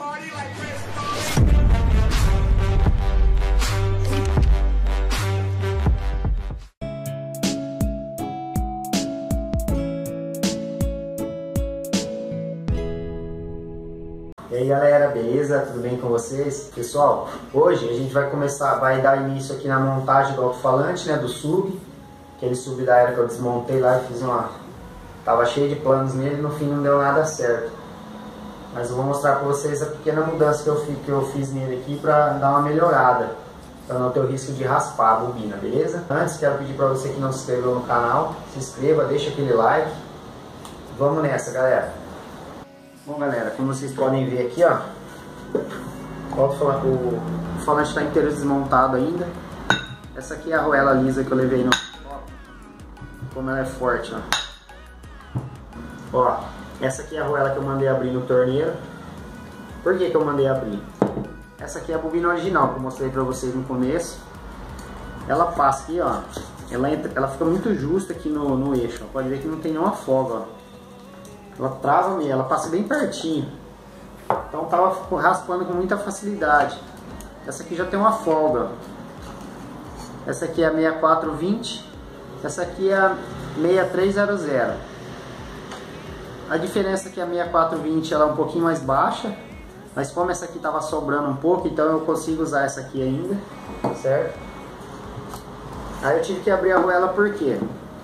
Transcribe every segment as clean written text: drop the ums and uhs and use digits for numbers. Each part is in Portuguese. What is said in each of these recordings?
E aí galera, beleza? Tudo bem com vocês? Pessoal, hoje a gente vai dar início aqui na montagem do alto-falante, né, do sub. Aquele sub da era que eu desmontei lá e fiz tava cheio de planos nele e no fim não deu nada certo. Mas eu vou mostrar pra vocês a pequena mudança que eu fiz nele aqui pra dar uma melhorada, pra não ter o risco de raspar a bobina, beleza? Antes, quero pedir pra você que não se inscreveu no canal, se inscreva, deixa aquele like. Vamos nessa, galera! Bom galera, como vocês podem ver aqui, ó, o alto-falante está inteiro desmontado ainda. Essa aqui é a arruela lisa que eu levei no... Ó, como ela é forte, ó. Ó, essa aqui é a arruela que eu mandei abrir no torneiro. Por que que eu mandei abrir? Essa aqui é a bobina original que eu mostrei pra vocês no começo. Ela passa aqui, ó, ela fica muito justa aqui no eixo, ó. Pode ver que não tem nenhuma folga, ó. Ela trava meio, ela passa bem pertinho. Então tava raspando com muita facilidade. Essa aqui já tem uma folga. Essa aqui é a 6420. Essa aqui é a 6300. A diferença é que a 6420 ela é um pouquinho mais baixa. Mas como essa aqui tava sobrando um pouco, então eu consigo usar essa aqui ainda. Certo? Aí eu tive que abrir a arruela por quê?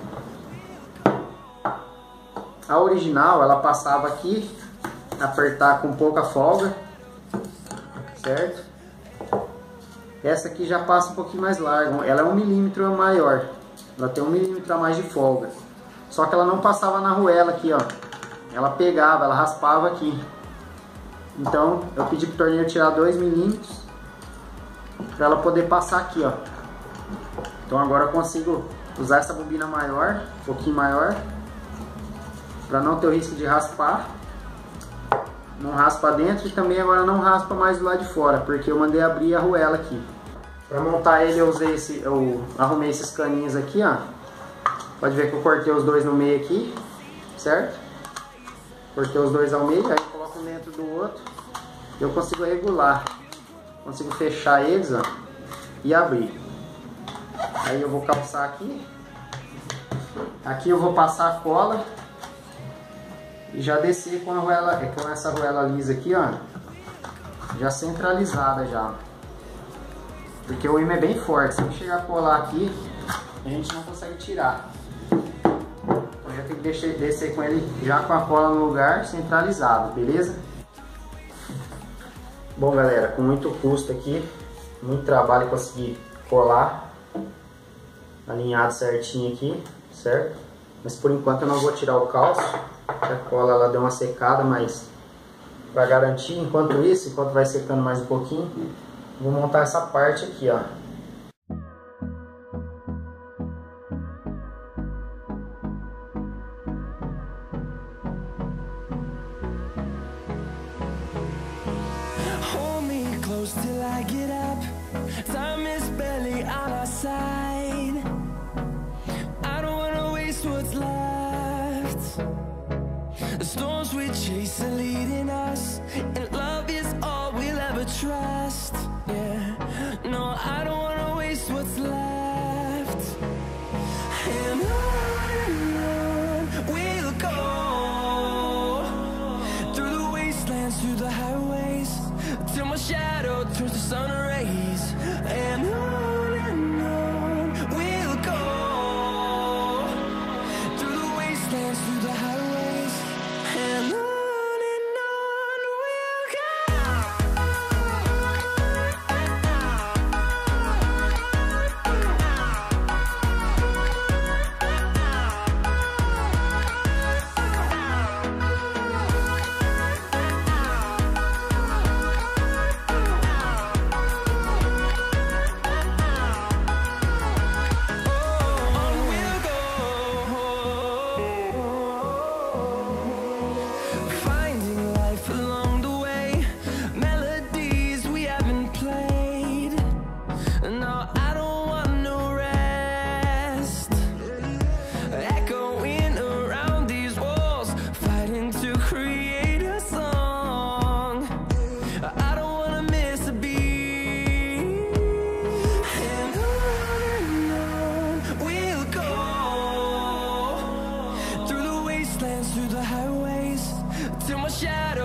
A original, ela passava aqui, apertar com pouca folga, certo? Essa aqui já passa um pouquinho mais larga, ela é 1 milímetro maior, ela tem 1 milímetro a mais de folga. Só que ela não passava na arruela aqui, ó. Ela pegava, ela raspava aqui. Então, eu pedi pro torneiro tirar 2 milímetros, para ela poder passar aqui, ó. Então agora eu consigo usar essa bobina maior, um pouquinho maior, para não ter o risco de raspar. Não raspa dentro e também agora não raspa mais do lado de fora, porque eu mandei abrir a arruela aqui. Para montar ele eu arrumei esses caninhos aqui, ó. Pode ver que eu cortei os dois no meio aqui, certo? Cortei os dois ao meio, aí eu coloco um dentro do outro. E eu consigo regular, consigo fechar eles, ó, e abrir. Aí eu vou calçar aqui. Aqui eu vou passar a cola e já descer com essa arruela lisa aqui, ó, já centralizada já, porque o imã é bem forte. Se eu chegar a colar aqui, a gente não consegue tirar. Então já tem que descer com ele já com a cola no lugar, centralizado, beleza? Bom galera, com muito custo aqui, muito trabalho, consegui colar alinhado certinho aqui, certo? Mas por enquanto eu não vou tirar o calço. A cola ela deu uma secada, mas para garantir, enquanto vai secando mais um pouquinho, vou montar essa parte aqui, ó. Hold me close till I get up. Time is barely on our side. I don't wanna waste what's left. The storms we chase are leading us, and love is all we'll ever trust. Yeah, no, I don't wanna waste what's left. And on we'll go, through the wastelands, through the highways, till my shadow turns to sun rays. And on we'll go, through the wastelands, through the highways. And on we'll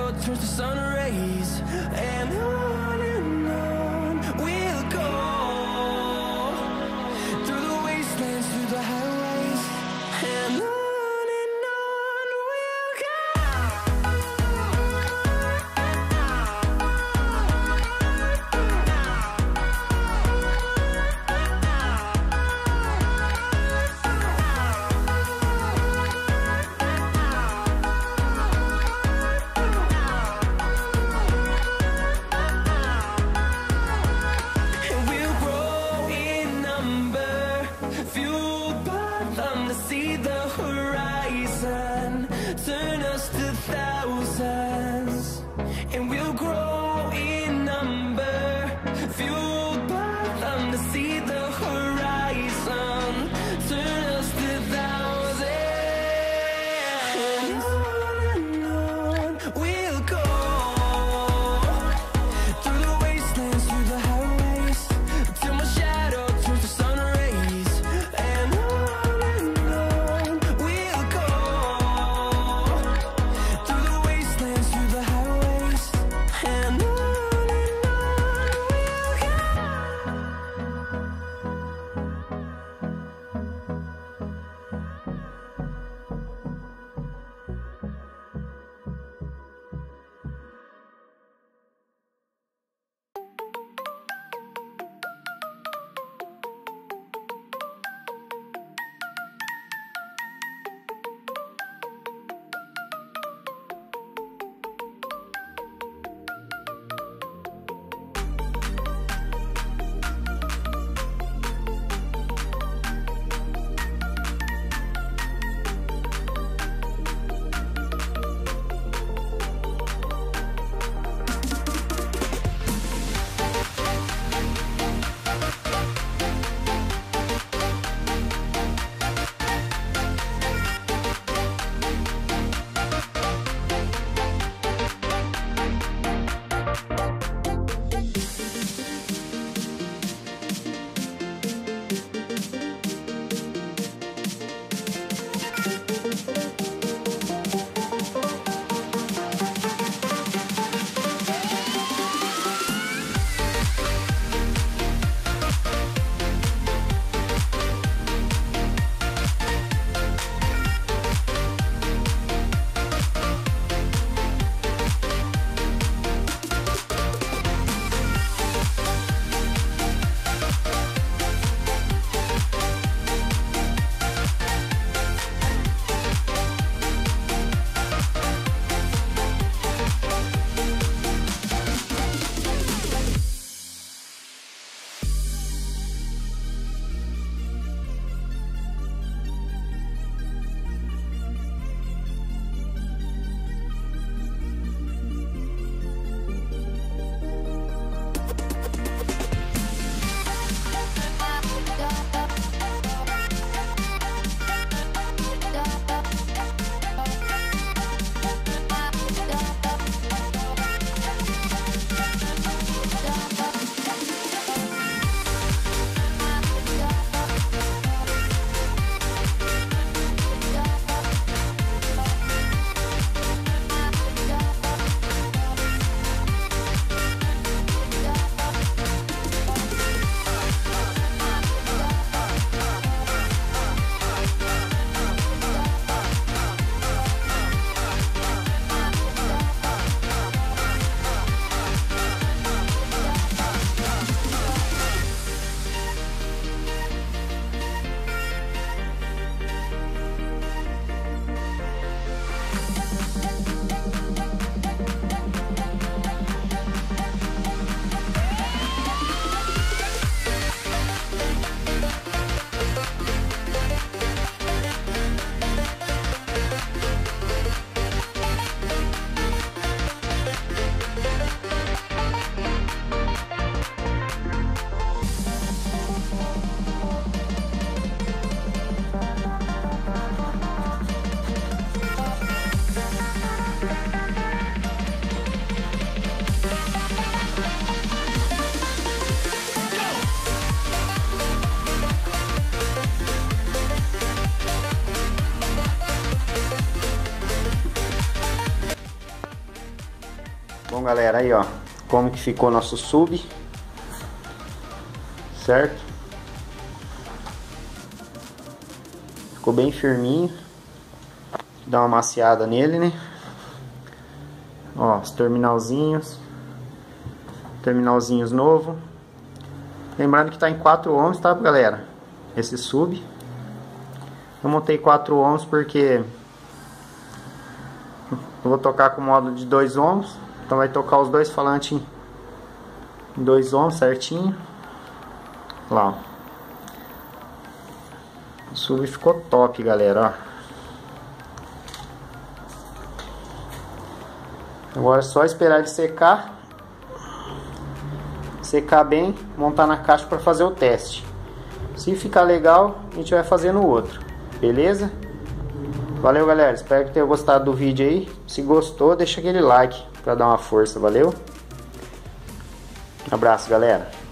world turns to sun rays, and on we'll go, through the wastelands, through the highways, and on we'll go. Bom, galera, aí ó, como que ficou nosso sub, certo? Ficou bem firminho. Dá uma maciada nele, né? Ó, os terminalzinhos novo. Lembrando que tá em 4 ohms, tá, galera? Esse sub. Eu montei 4 ohms porque eu vou tocar com módulo de 2 ohms. Então vai tocar os dois falantes em 2 ohms certinho. Lá, ó. O sub ficou top, galera, ó. Agora é só esperar ele secar bem, montar na caixa para fazer o teste. Se ficar legal, a gente vai fazer no outro, beleza? Valeu, galera, espero que tenham gostado do vídeo aí. Se gostou, deixa aquele like para dar uma força, valeu? Abraço, galera.